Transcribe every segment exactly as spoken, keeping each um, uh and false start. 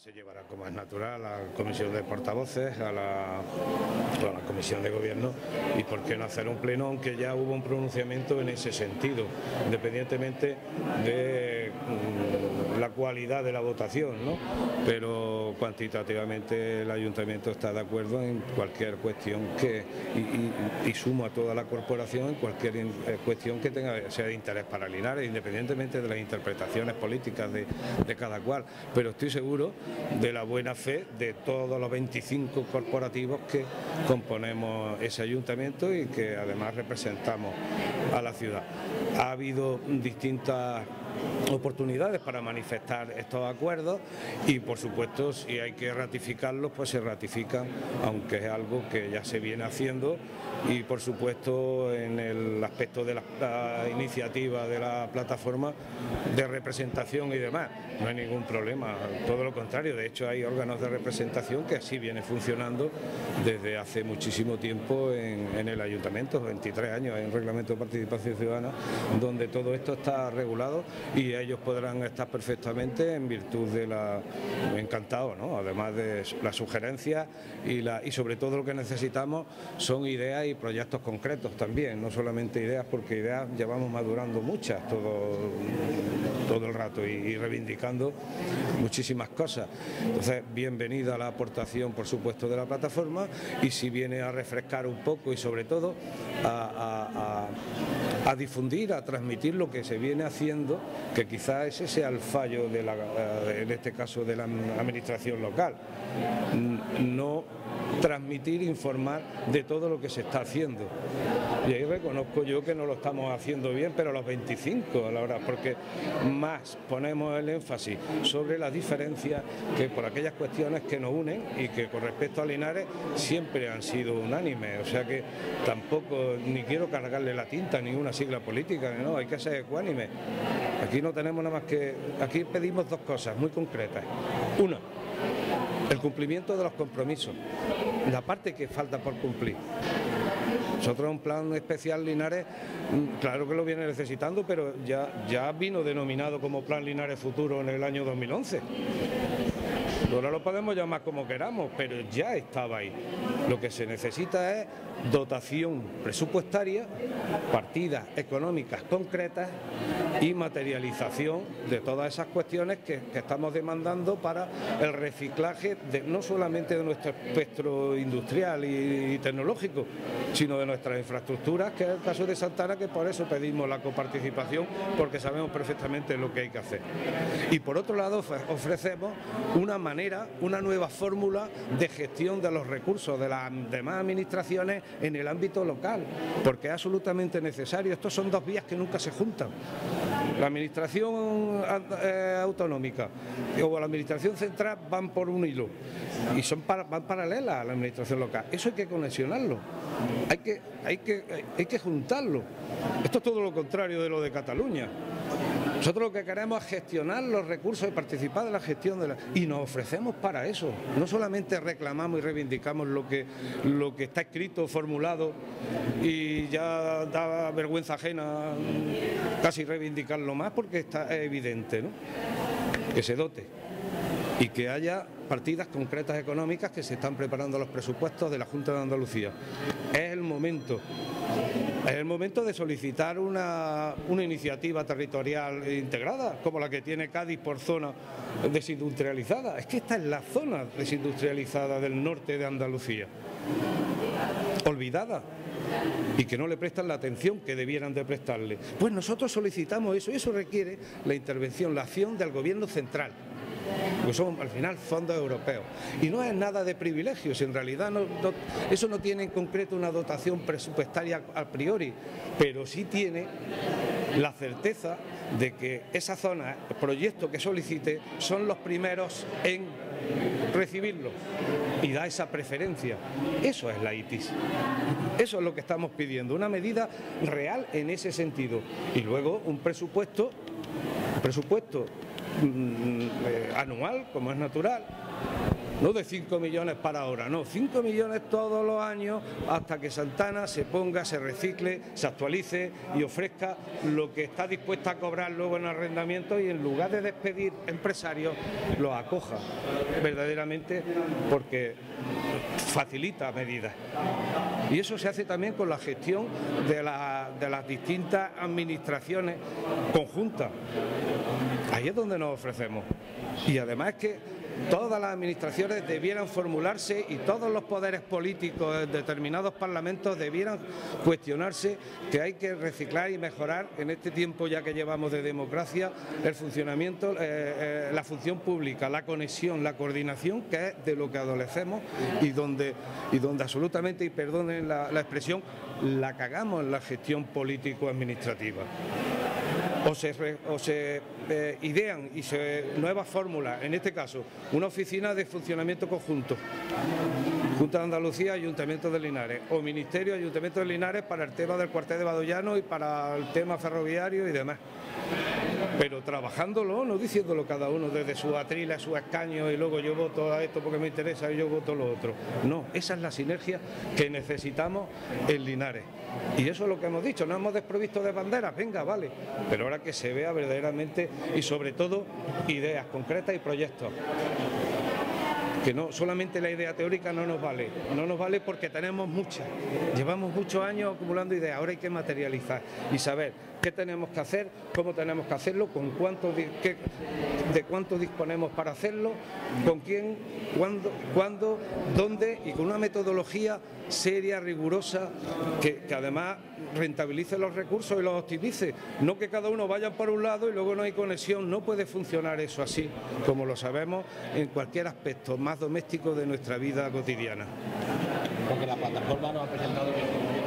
Se llevará, como es natural, a la comisión de portavoces, a la, a la comisión de gobierno, y por qué no hacer un pleno, aunque ya hubo un pronunciamiento en ese sentido, independientemente de mm, la cualidad de la votación, ¿no? Pero cuantitativamente el ayuntamiento está de acuerdo en cualquier cuestión que y, y, y sumo a toda la corporación en cualquier in, eh, cuestión que tenga sea de interés para Linares, independientemente de las interpretaciones políticas de, de cada cual, pero estoy seguro de la buena fe de todos los veinticinco corporativos que componemos ese ayuntamiento y que además representamos a la ciudad. Ha habido distintas oportunidades para manifestar estos acuerdos y, por supuesto, si hay que ratificarlos, pues se ratifican, aunque es algo que ya se viene haciendo, y por supuesto en el aspecto de la, la iniciativa de la plataforma de representación y demás no hay ningún problema, todo lo contrario. De hecho, hay órganos de representación que así viene funcionando desde hace muchísimo tiempo en, en el ayuntamiento, veintitrés años, hay un reglamento de participación ciudadana donde todo esto está regulado y ellos podrán estar perfectamente en virtud de la... encantado, ¿no? Además de las sugerencias y, la, y sobre todo lo que necesitamos son ideas y proyectos concretos también, no solamente ideas, porque ideas llevamos madurando muchas todo, todo el rato y, y reivindicando muchísimas cosas. Entonces, bienvenida la aportación, por supuesto, de la plataforma, y si viene a refrescar un poco y sobre todo a, a, a, a difundir, a transmitir lo que se viene haciendo, que quizás ese sea el fallo de la, en este caso de la administración local, no transmitir, informar de todo lo que se está haciendo. Y ahí reconozco yo que no lo estamos haciendo bien, pero los veinticinco a la hora, porque más ponemos el énfasis sobre las diferencias que por aquellas cuestiones que nos unen y que con respecto a Linares siempre han sido unánimes. O sea que tampoco, ni quiero cargarle la tinta a ninguna sigla política, no, hay que ser ecuánime. Aquí no tenemos nada más que, aquí pedimos dos cosas muy concretas. Una, el cumplimiento de los compromisos, la parte que falta por cumplir. Nosotros un plan especial Linares, claro que lo viene necesitando, pero ya, ya vino denominado como Plan Linares Futuro en el año dos mil once. Ahora lo podemos llamar como queramos, pero ya estaba ahí. Lo que se necesita es dotación presupuestaria, partidas económicas concretas y materialización de todas esas cuestiones que, que estamos demandando para el reciclaje de, no solamente de nuestro espectro industrial y, y tecnológico, sino de nuestras infraestructuras, que es el caso de Santana, que por eso pedimos la coparticipación, porque sabemos perfectamente lo que hay que hacer. Y por otro lado ofrecemos una manera, una nueva fórmula de gestión de los recursos de las demás administraciones en el ámbito local, porque es absolutamente necesario. Estos son dos vías que nunca se juntan. La administración eh, autonómica o la administración central van por un hilo y son para, van paralelas a la administración local. Eso hay que conexionarlo, hay que, hay que, hay que juntarlo. Esto es todo lo contrario de lo de Cataluña. Nosotros lo que queremos es gestionar los recursos y participar de la gestión de la... y nos ofrecemos para eso. No solamente reclamamos y reivindicamos lo que, lo que está escrito, formulado, y ya da vergüenza ajena casi reivindicarlo más, porque está evidente, ¿no? Que se dote y que haya partidas concretas económicas, que se están preparando los presupuestos de la Junta de Andalucía. Es el momento. Es el momento de solicitar una, una iniciativa territorial integrada, como la que tiene Cádiz por zona desindustrializada. Es que esta es la zona desindustrializada del norte de Andalucía, olvidada, y que no le prestan la atención que debieran de prestarle. Pues nosotros solicitamos eso, y eso requiere la intervención, la acción del gobierno central, porque son al final fondos europeos, y no es nada de privilegios, en realidad no, no, eso no tiene en concreto una dotación presupuestaria a priori, pero sí tiene la certeza de que esa zona, el proyecto que solicite, son los primeros en recibirlo y da esa preferencia. Eso es la I T I S, eso es lo que estamos pidiendo, una medida real en ese sentido, y luego un presupuesto, un presupuesto anual, como es natural, no de cinco millones para ahora, no, cinco millones todos los años hasta que Santana se ponga, se recicle, se actualice y ofrezca lo que está dispuesta a cobrar luego en arrendamiento, y en lugar de despedir empresarios, los acoja verdaderamente, porque facilita medidas. Y eso se hace también con la gestión de, la, de las distintas administraciones conjuntas. Ahí es donde nos ofrecemos. Y además es que todas las administraciones debieran formularse, y todos los poderes políticos de determinados parlamentos debieran cuestionarse que hay que reciclar y mejorar en este tiempo ya que llevamos de democracia el funcionamiento, eh, eh, la función pública, la conexión, la coordinación, que es de lo que adolecemos y donde, y donde absolutamente, y perdonen la, la expresión, la cagamos en la gestión político-administrativa. O se, o se eh, idean y se nuevas fórmulas, en este caso, una oficina de funcionamiento conjunto, Junta de Andalucía, Ayuntamiento de Linares, o Ministerio, Ayuntamiento de Linares para el tema del cuartel de Badollano y para el tema ferroviario y demás. Pero trabajándolo, no diciéndolo cada uno desde su atril a su escaño y luego yo voto a esto porque me interesa y yo voto lo otro. No, esa es la sinergia que necesitamos en Linares. Y eso es lo que hemos dicho, no hemos desprovisto de banderas, venga, vale, pero ahora que se vea verdaderamente y sobre todo ideas concretas y proyectos. Que no, solamente la idea teórica no nos vale, no nos vale porque tenemos muchas, llevamos muchos años acumulando ideas, ahora hay que materializar y saber qué tenemos que hacer, cómo tenemos que hacerlo, con cuánto, qué, de cuánto disponemos para hacerlo, con quién, cuándo, cuándo, dónde, y con una metodología seria, rigurosa, que, que además rentabilice los recursos y los optimice, no que cada uno vaya por un lado y luego no hay conexión. No puede funcionar eso así, como lo sabemos en cualquier aspecto más doméstico de nuestra vida cotidiana. Porque la plataforma nos ha presentado que...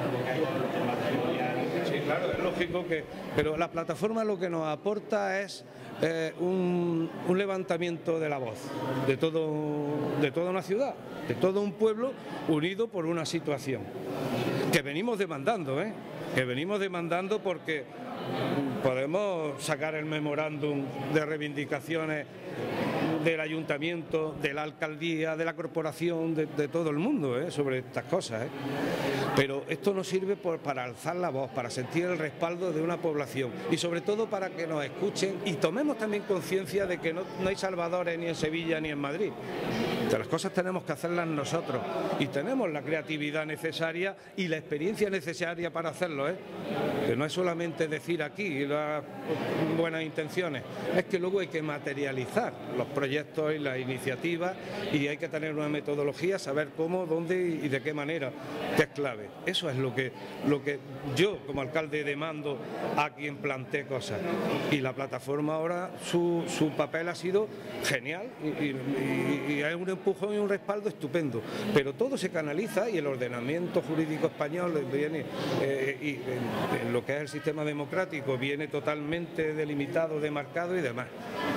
Sí, claro, es lógico que... Pero la plataforma lo que nos aporta es eh, un, un levantamiento de la voz de, todo, de toda una ciudad, de todo un pueblo unido por una situación que venimos demandando, ¿eh? que venimos demandando porque podemos sacar el memorándum de reivindicaciones del ayuntamiento, de la alcaldía, de la corporación, de, de todo el mundo, ¿eh? sobre estas cosas. ¿eh? Pero esto nos sirve por, para alzar la voz, para sentir el respaldo de una población y sobre todo para que nos escuchen y tomemos también conciencia de que no, no hay salvadores ni en Sevilla ni en Madrid. Que las cosas tenemos que hacerlas nosotros y tenemos la creatividad necesaria y la experiencia necesaria para hacerlo, ¿eh? que no es solamente decir aquí las buenas intenciones, es que luego hay que materializar los proyectos y las iniciativas y hay que tener una metodología, saber cómo, dónde y de qué manera, que es clave. Eso es lo que, lo que yo como alcalde demando a quien plantee cosas, y la plataforma ahora su, su papel ha sido genial y, y, y hay un empujón y un respaldo estupendo, pero todo se canaliza y el ordenamiento jurídico español viene eh, y en, en lo que es el sistema democrático viene totalmente delimitado, demarcado y demás.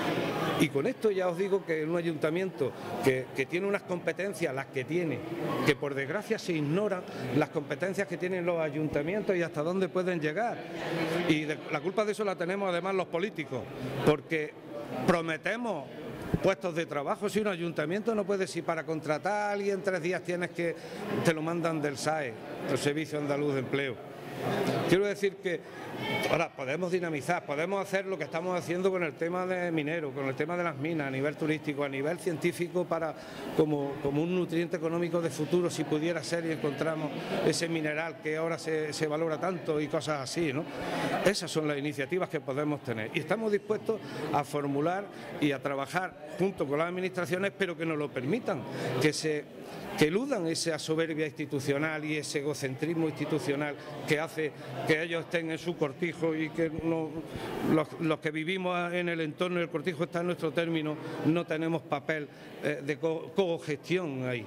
Y con esto ya os digo que un ayuntamiento que, que tiene unas competencias, las que tiene, que por desgracia se ignoran las competencias que tienen los ayuntamientos y hasta dónde pueden llegar. Y de, la culpa de eso la tenemos además los políticos, porque prometemos puestos de trabajo. Si un ayuntamiento no puede, si para contratar a alguien tres días tienes que, te lo mandan del S A E, el Servicio Andaluz de Empleo. Quiero decir que ahora podemos dinamizar, podemos hacer lo que estamos haciendo con el tema de minero, con el tema de las minas a nivel turístico, a nivel científico, para como, como un nutriente económico de futuro, si pudiera ser, y encontramos ese mineral que ahora se, se valora tanto y cosas así, ¿no? Esas son las iniciativas que podemos tener y estamos dispuestos a formular y a trabajar junto con las administraciones, pero que nos lo permitan, que se que eludan esa soberbia institucional y ese egocentrismo institucional que hace que ellos estén en su cortijo y que no, los, los que vivimos en el entorno del cortijo está en nuestro término, no tenemos papel eh, de cogestión ahí.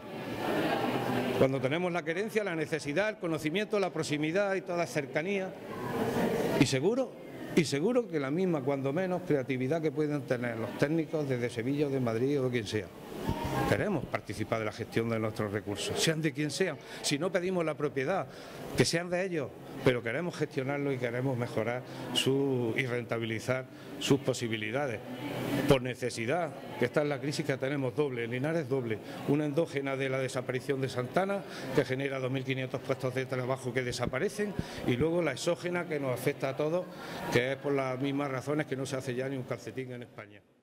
Cuando tenemos la querencia, la necesidad, el conocimiento, la proximidad y toda cercanía, y seguro, y seguro que la misma, cuando menos, creatividad que pueden tener los técnicos desde Sevilla o de Madrid o de quien sea. queremos participar de la gestión de nuestros recursos, sean de quien sean. Si no pedimos la propiedad, que sean de ellos, pero queremos gestionarlo y queremos mejorar su, y rentabilizar sus posibilidades. Por necesidad, que esta es la crisis que tenemos doble, en Linares doble, una endógena de la desaparición de Santana, que genera dos mil quinientos puestos de trabajo que desaparecen, y luego la exógena que nos afecta a todos, que es por las mismas razones que no se hace ya ni un calcetín en España.